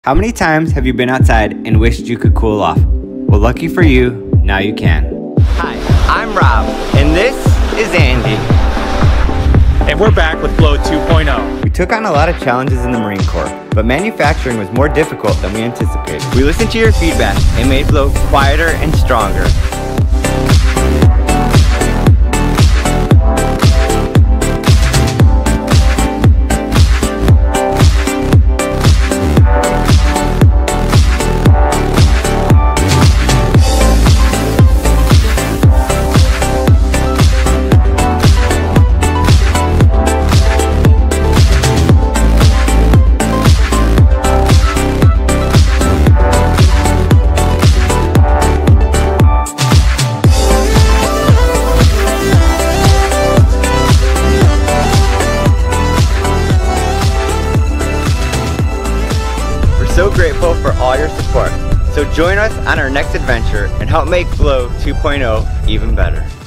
How many times have you been outside and wished you could cool off? Well, lucky for you, now you can. Hi, I'm Rob, and this is Andy. And we're back with Flow 2.0. We took on a lot of challenges in the Marine Corps, but manufacturing was more difficult than we anticipated. We listened to your feedback and made Flow quieter and stronger. So grateful for all your support. So join us on our next adventure and help make Flow 2.0 even better.